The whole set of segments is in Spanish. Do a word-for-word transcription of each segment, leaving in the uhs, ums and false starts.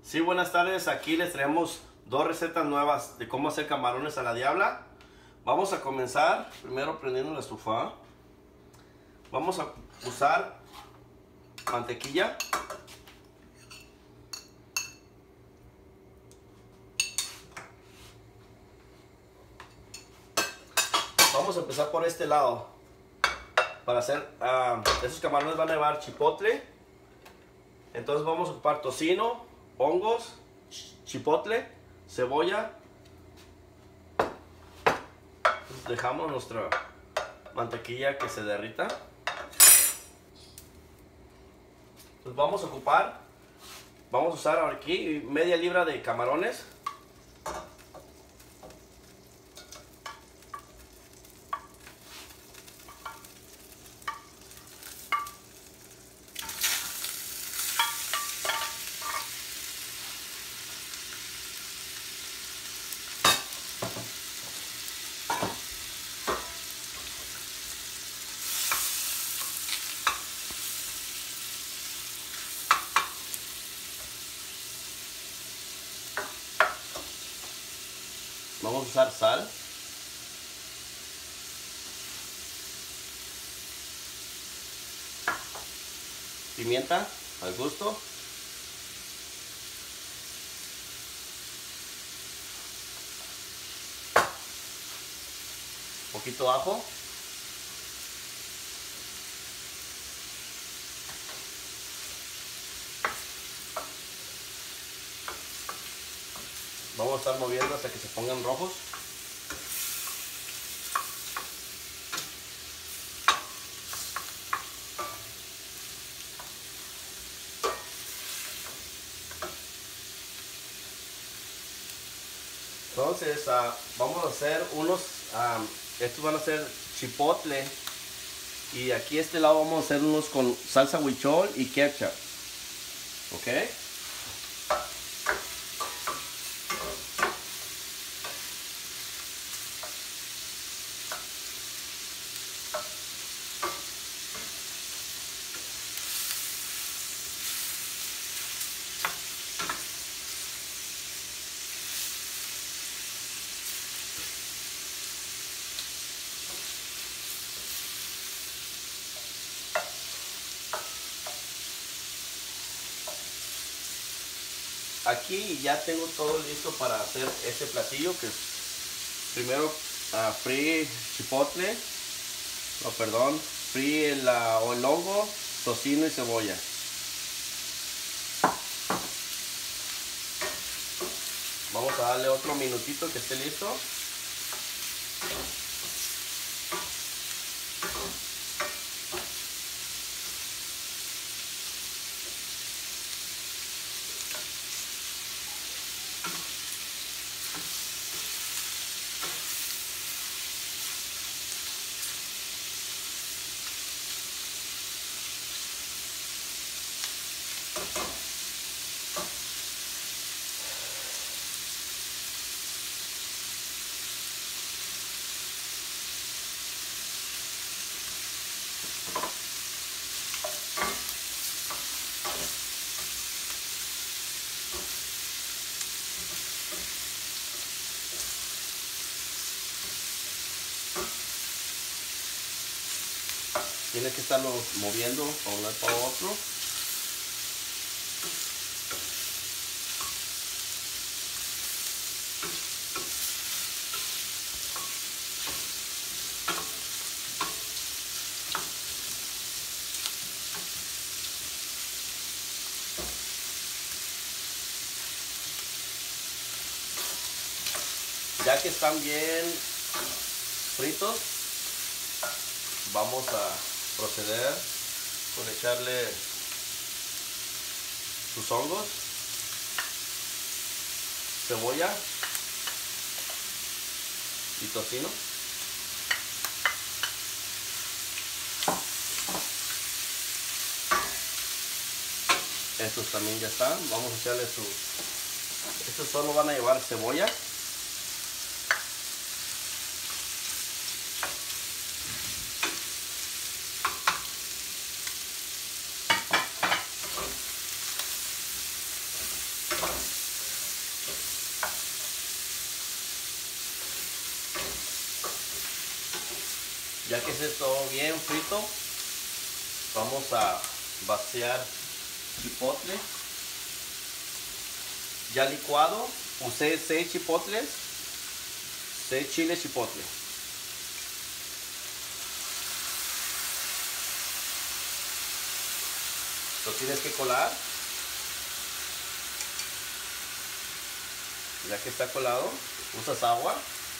Sí, buenas tardes. Aquí les traemos dos recetas nuevas de cómo hacer camarones a la diabla. Vamos a comenzar primero prendiendo la estufa. Vamos a usar mantequilla. Vamos a empezar por este lado. Para hacer uh, esos camarones van a llevar chipotle. Entonces vamos a ocupar tocino, hongos, chipotle, cebolla. Dejamos nuestra mantequilla que se derrita. Entonces vamos a ocupar, vamos a usar aquí media libra de camarones. Vamos a usar sal. Pimienta al gusto. Un poquito ajo. Vamos a estar moviendo hasta que se pongan rojos. Entonces uh, vamos a hacer unos, um, estos van a ser chipotle. Y aquí a este lado vamos a hacer unos con salsa huichol y ketchup. ¿Ok? Aquí ya tengo todo listo para hacer este platillo, que es primero uh, freír chipotle, no perdón, freír el, uh, el hongo, tocino y cebolla. Vamos a darle otro minutito que esté listo. Tiene que estarlo moviendo para un lado para otro. Ya que están bien fritos, vamos a proceder con echarle sus hongos, cebolla y tocino. Estos también ya están. Vamos a echarle su... Estos solo van a llevar cebolla. Ya que esté todo bien frito, vamos a vaciar chipotle ya licuado. Usé seis chipotles, seis chiles chipotle. Lo tienes que colar. Ya que está colado, usas agua.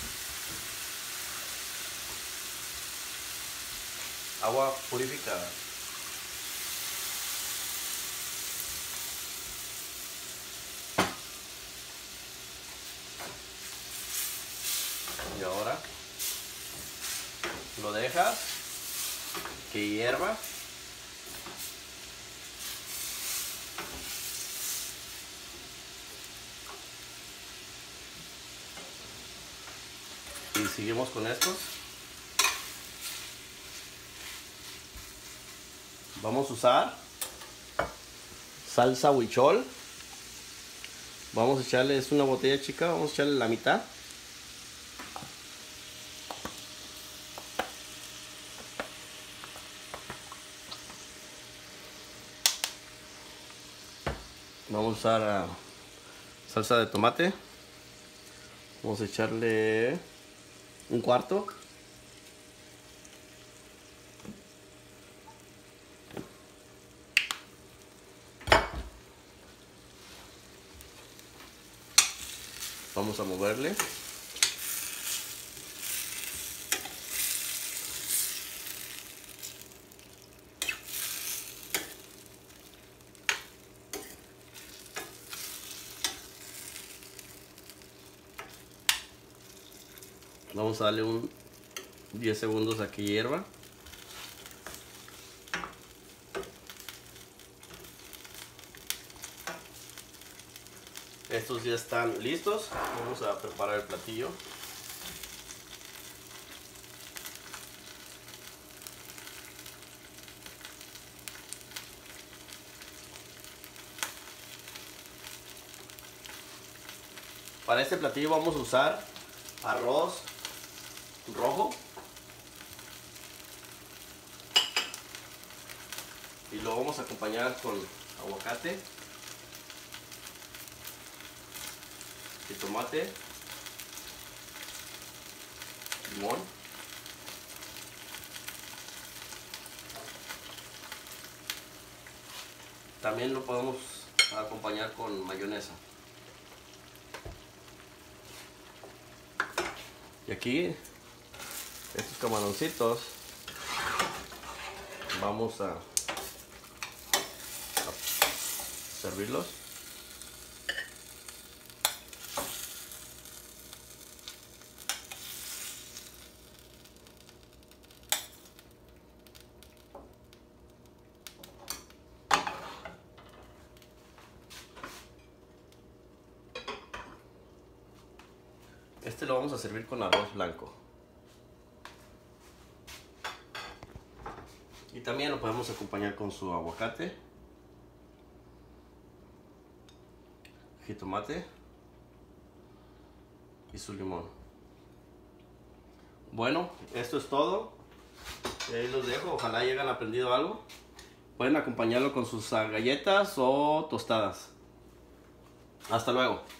Agua purificada. Y ahora lo dejas que hierva. Y seguimos con estos. Vamos a usar salsa huichol. Vamos a echarle, es una botella chica, vamos a echarle la mitad. Vamos a usar uh, salsa de tomate. Vamos a echarle un cuarto. Vamos a moverle. Vamos a darle un diez segundos a que hierva. Estos ya están listos. Vamos a preparar el platillo. Para este platillo vamos a usar arroz rojo y lo vamos a acompañar con aguacate y tomate, limón, también lo podemos acompañar con mayonesa. Y aquí estos camaroncitos vamos a, a servirlos. Este lo vamos a servir con arroz blanco. Y también lo podemos acompañar con su aguacate, jitomate y su limón. Bueno, esto es todo. Y ahí los dejo. Ojalá hayan aprendido algo. Pueden acompañarlo con sus galletas o tostadas. Hasta luego.